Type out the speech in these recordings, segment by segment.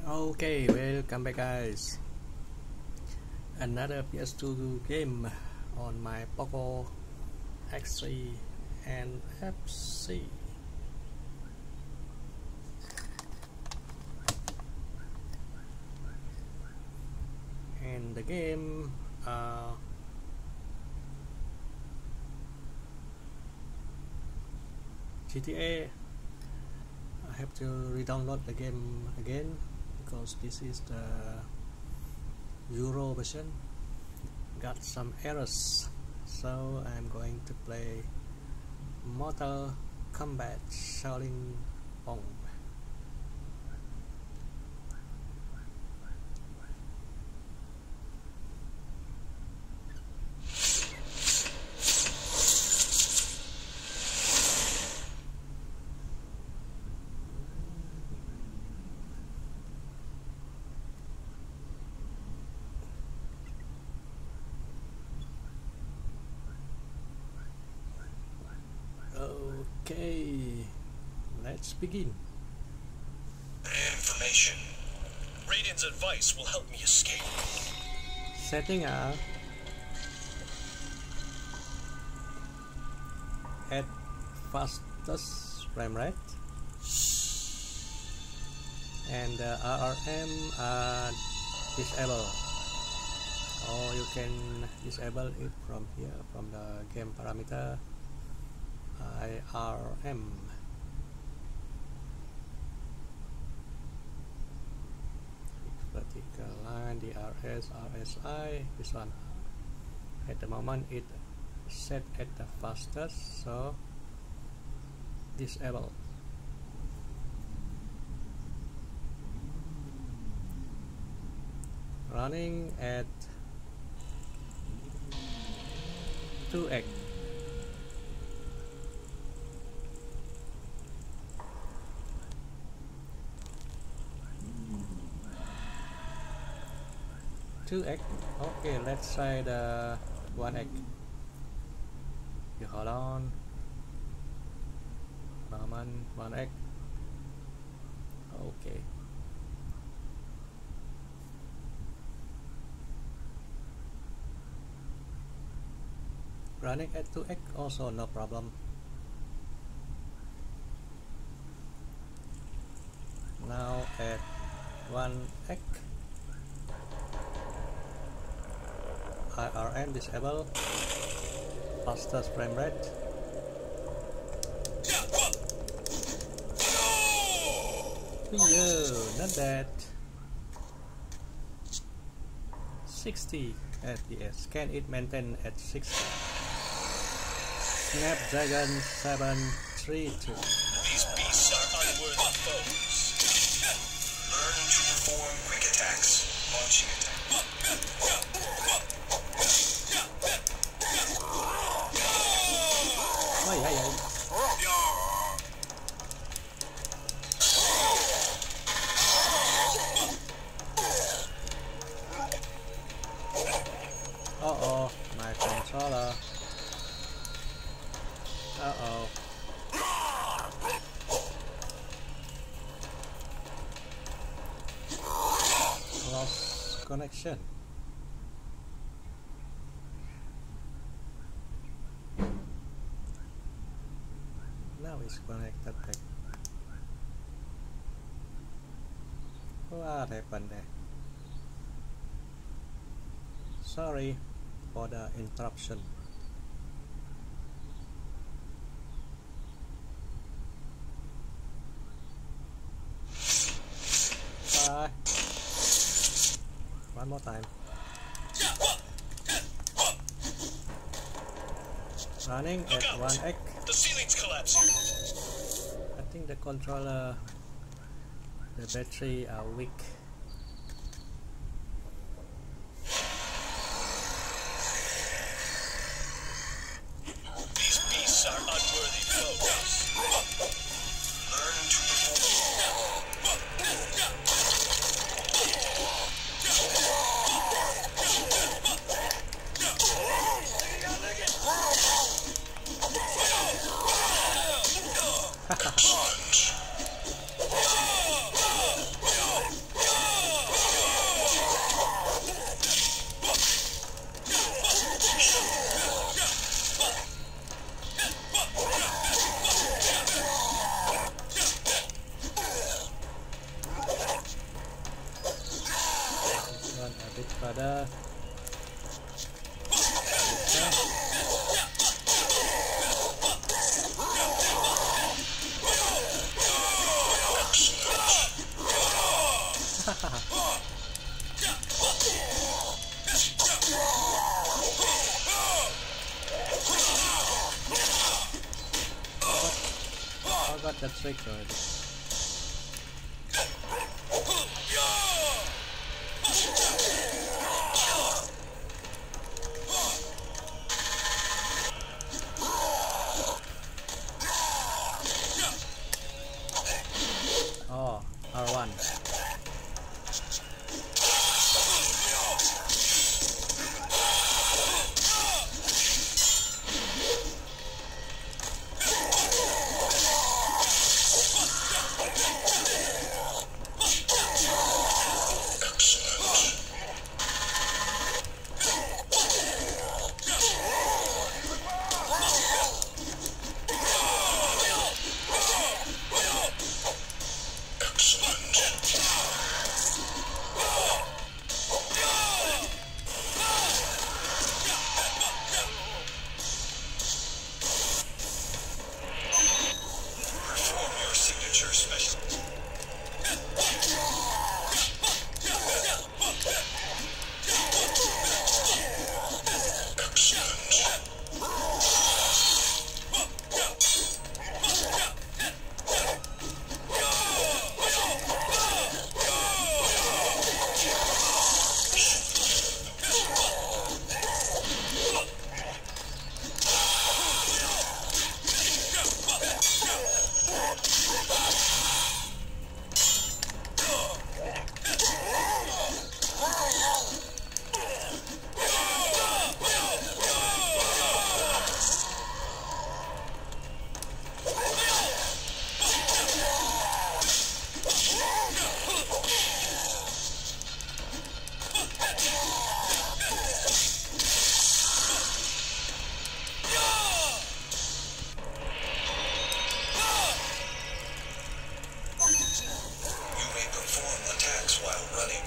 Okay, welcome back guys. Another PS2 game on my Poco X3 and FC. And the game GTA. I have to re-download the game again because this is the Euro version. Got some errors, so I'm going to play Mortal Kombat Shaolin Pong. Okay, let's begin. Information. Raiden's advice will help me escape. Setting up at fastest frame rate, and the RRM disabled. Or you can disable it from here, from the game parameter IRM. Vertical line, DRS, RSI, this one. At the moment it set at the fastest, so disable. Running at 2x. Okay, let's try the 1x. You hold on. Moment, 1x. Okay. Running at 2x also no problem. Now at 1x. IRM disable, fastest frame rate. Yo, not bad. 60 FPS. Can it maintain at 60? Snapdragon 732. These beasts are unworthy foes. Learn to perform quick attacks. Launching attack. Ay, ay, ay. Uh-oh, my controller. Uh-oh. Lost connection. Now it's connected back. What happened there? Sorry for the interruption. Bye. One more time. Running at 1x. The ceiling's collapsing. I think the controller, the battery are weak. These beasts are unworthy foes. Learn to Punch. bit further. I got the trick already. Oh, R1. Perform your signature special. You may perform attacks while running.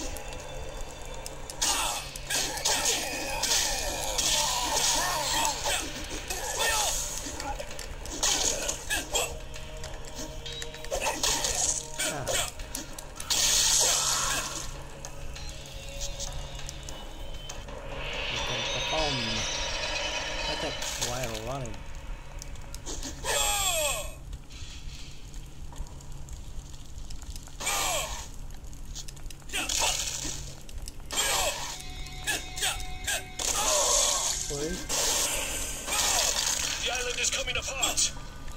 You can perform attacks while running. Wait. The island is coming apart.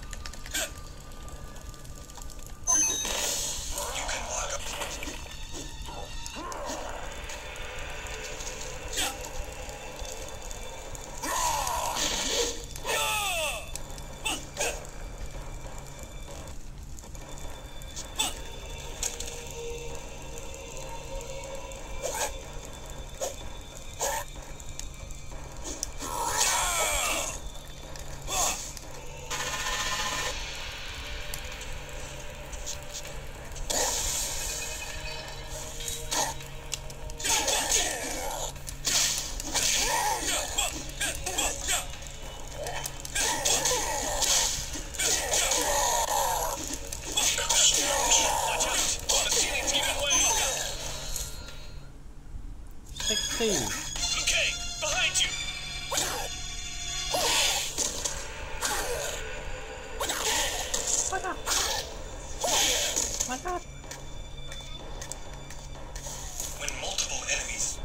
You can walk up. Watch out! The ceiling's giving way. 16. Liu Kang, behind you! What up? What up? When multiple enemies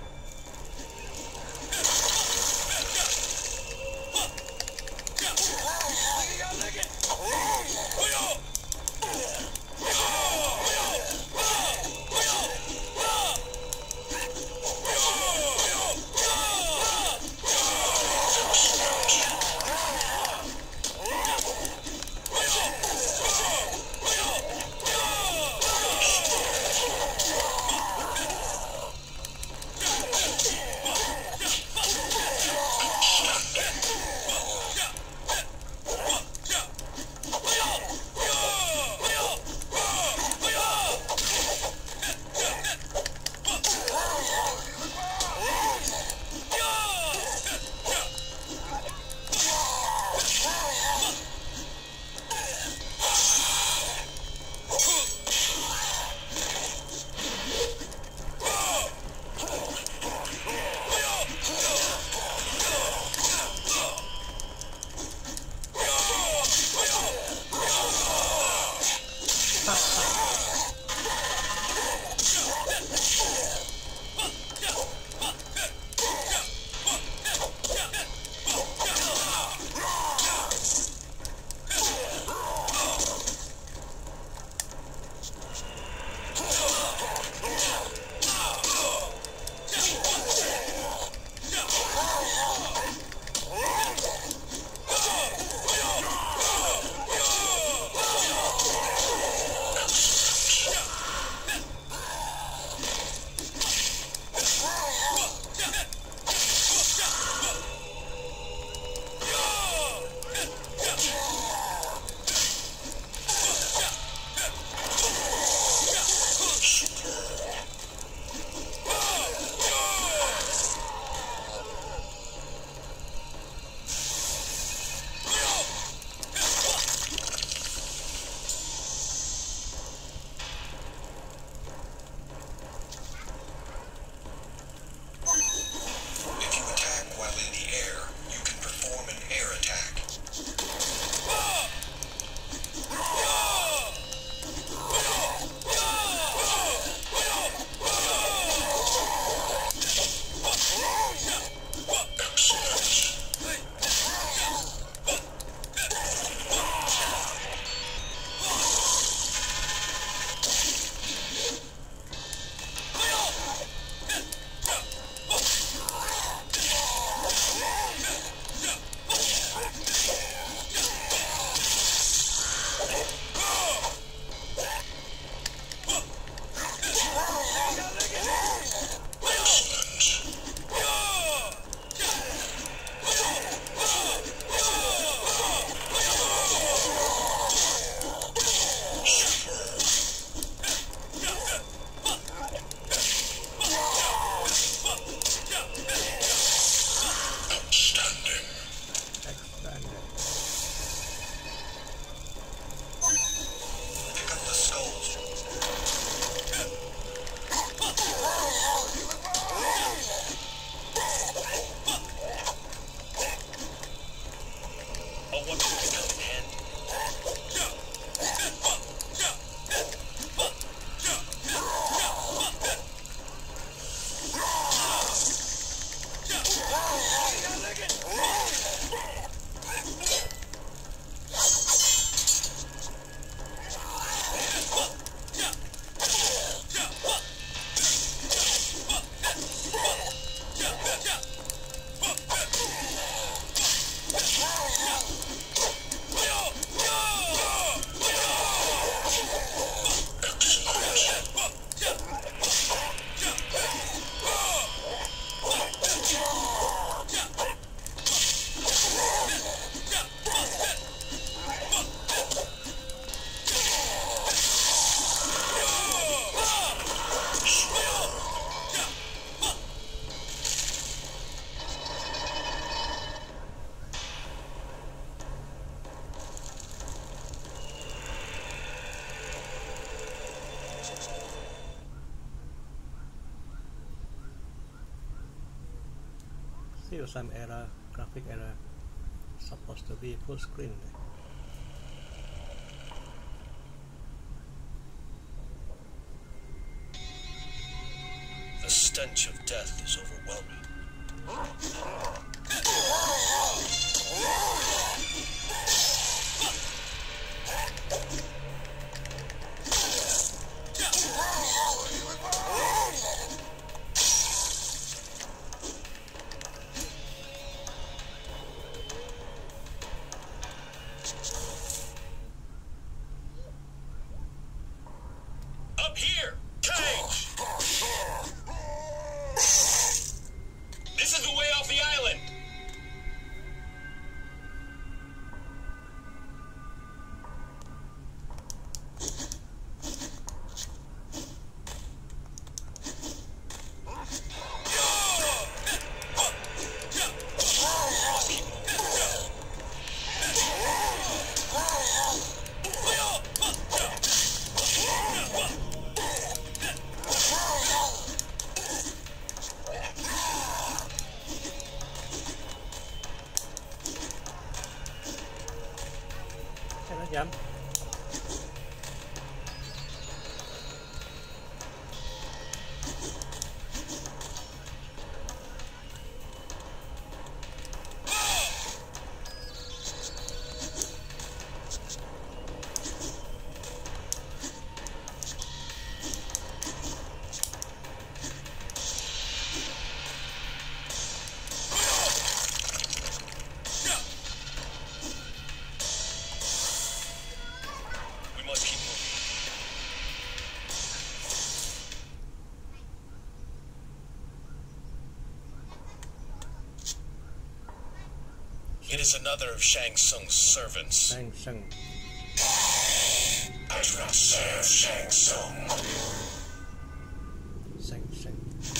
Still some error, graphic error. Supposed to be full screen. The stench of death is overwhelming. Up here! Cage! This is the way off the island! Nó jump. We must keep moving. It is another of Shang Tsung's servants. Shang Tsung. I do not serve Shang Tsung. Shang Tsung.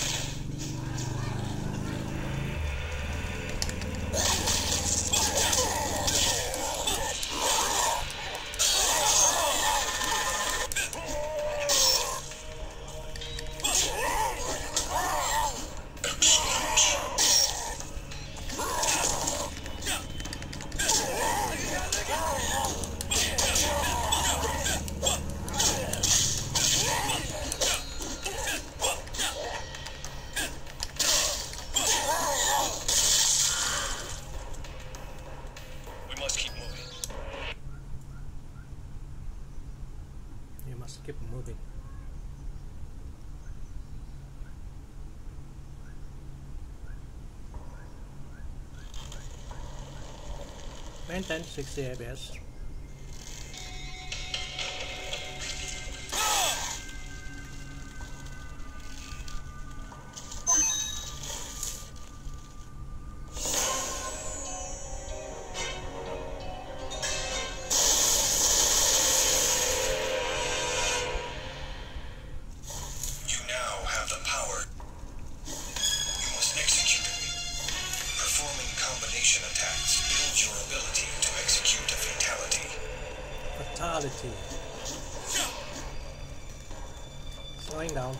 We must keep moving. You must keep moving. Maintain 60 FPS. You now have the power. You must execute it. Performing combination attacks builds your ability to execute a fatality. Fatality. Slowing down.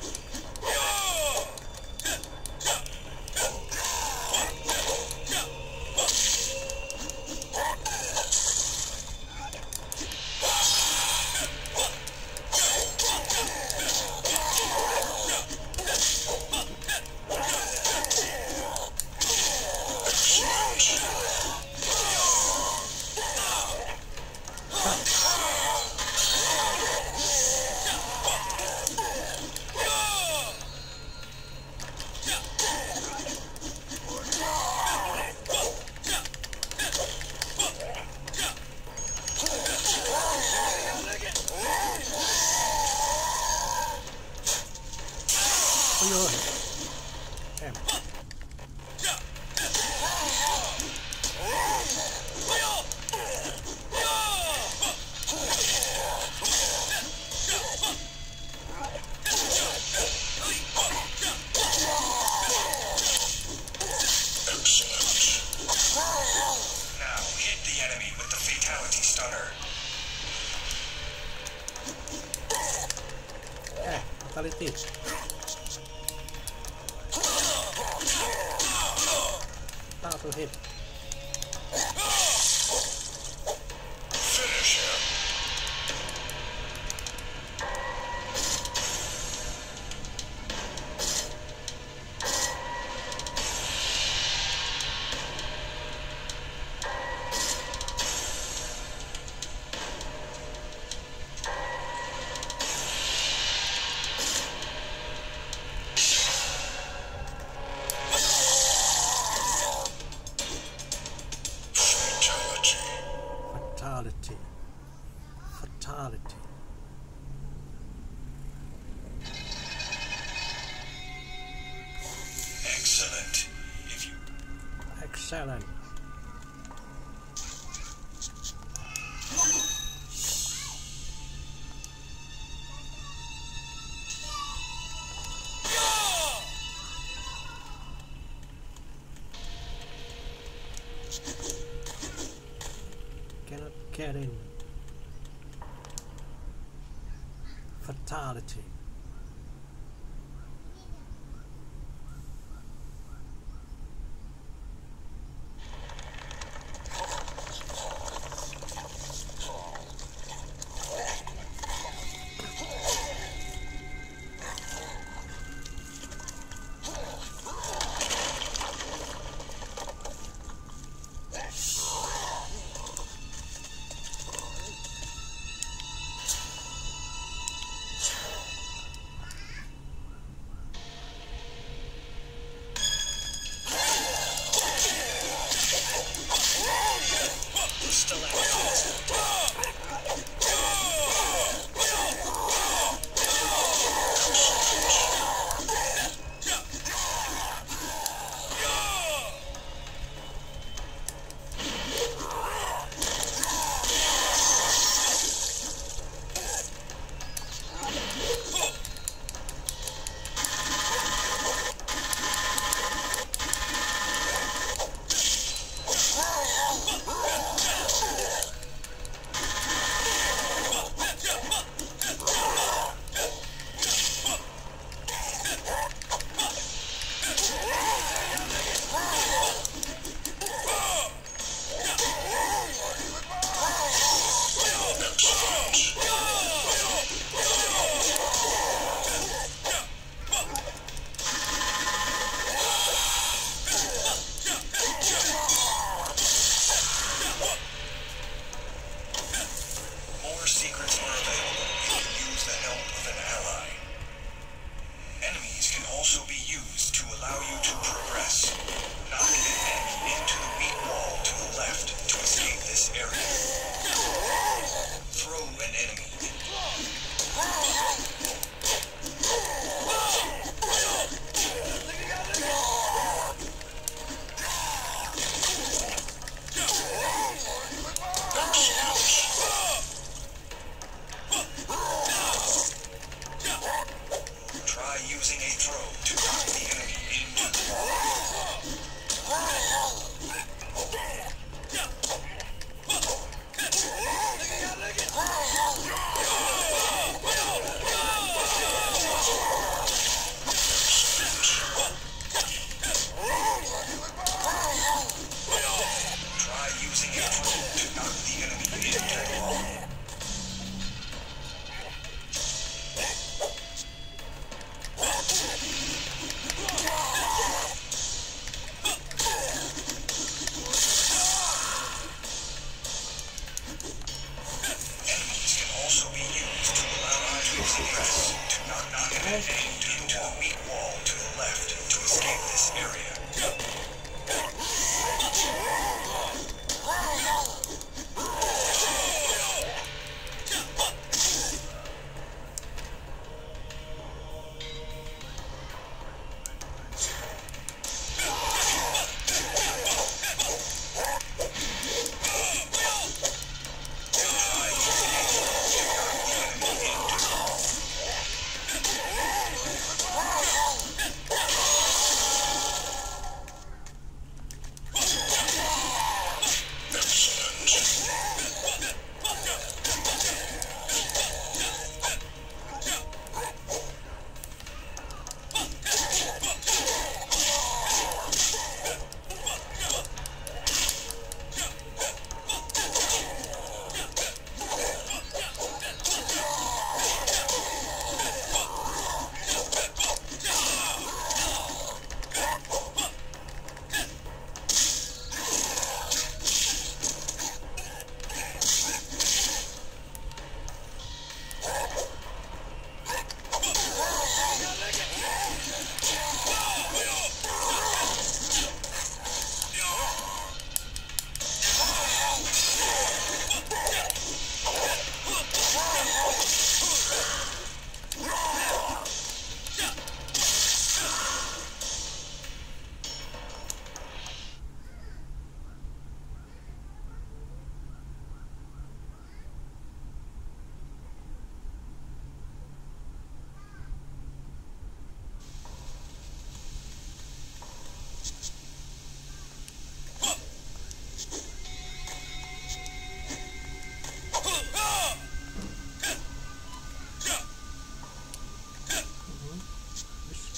Damn. Now hit the enemy with the fatality stunner. Fatality. how to hit. Finish him. Fatality. Fatality. Excellent. If you Excellent. Cannot get in. Fatality. More secrets are available if you use the help of an ally. Enemies can also be used to allow you to progress. Knock an enemy into the weak wall to the left to escape this area. Throw an enemy. Try using a throw to knock the enemy into the wall. Try using a throw to knock the enemy into the wall. Enemies can also be used to allow you to progress. To knock an enemy into the weak wall to the left to escape this area. Try using a throw to knock the enemy into the wall.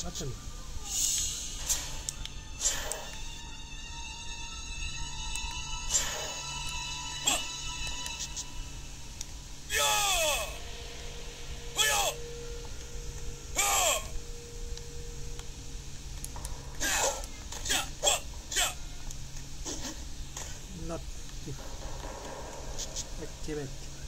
button. Not activate.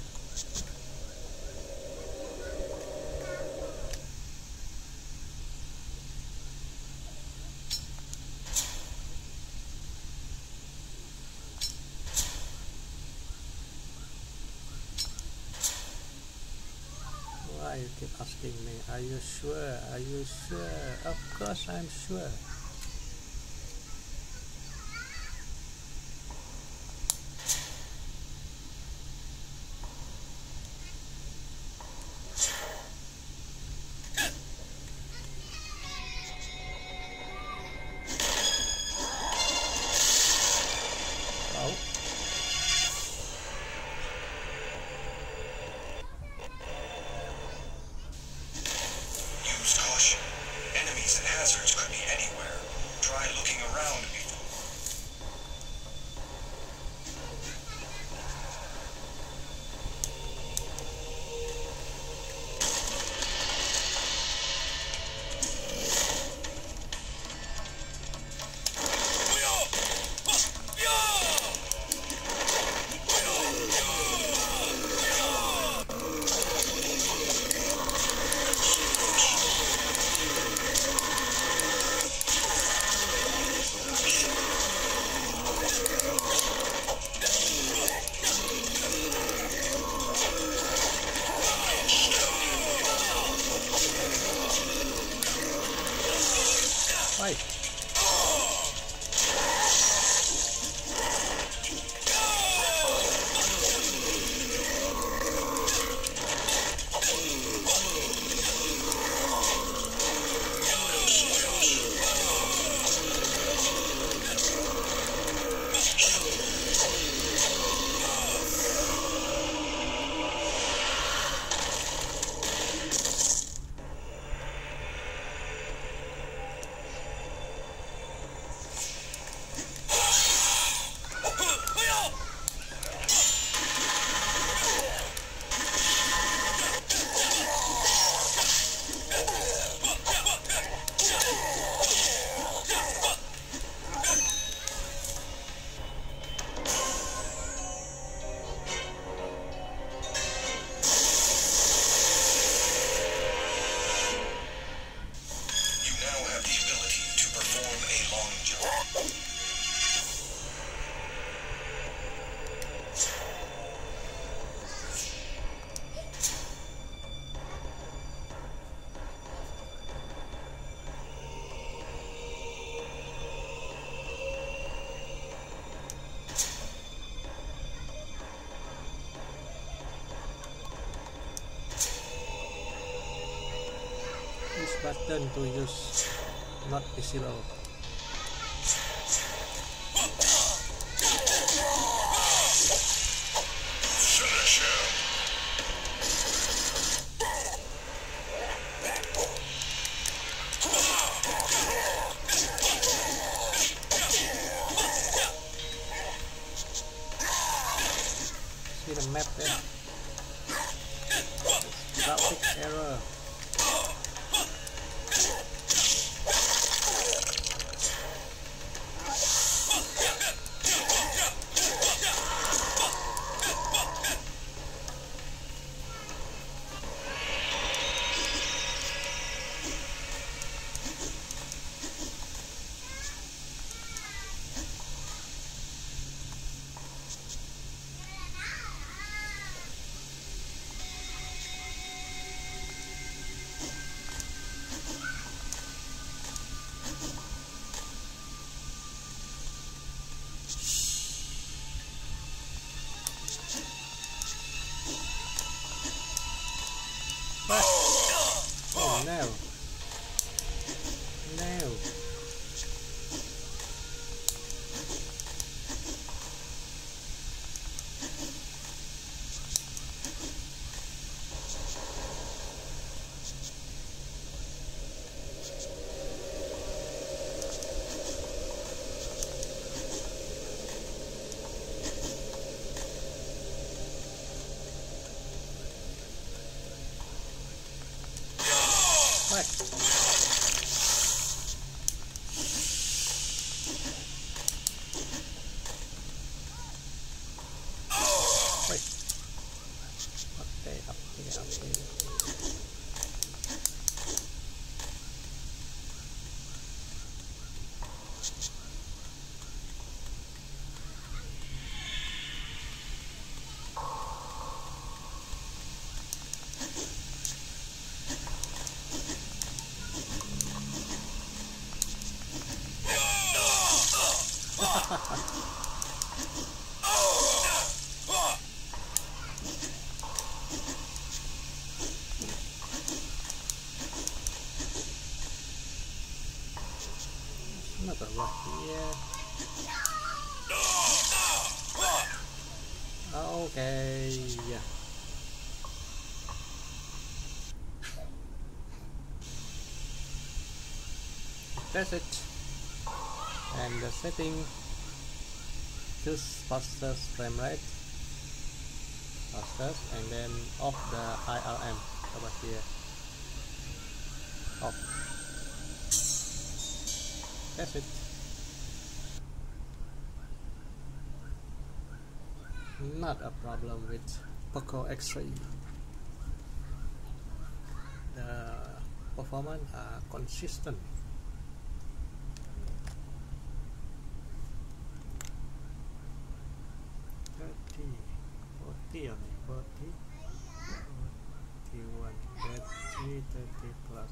Why you keep asking me? Are you sure? Are you sure? Of course I'm sure. Oh. Use caution. Enemies and hazards could be anywhere. Try looking around before. Why? You now have the ability to perform a long jump. This button to use, not visible. Finish him. See the map there? Graphic error. Another one here. Okay. That's it. And the setting, choose fastest frame rate, fastest, and then off the IRM over here. Off. That's it. Not a problem with Poco X3. The performance are consistent. Only 40, 41, 30 plus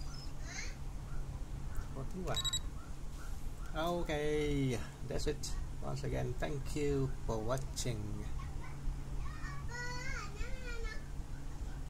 41. Okay, that's it. Once again, thank you for watching.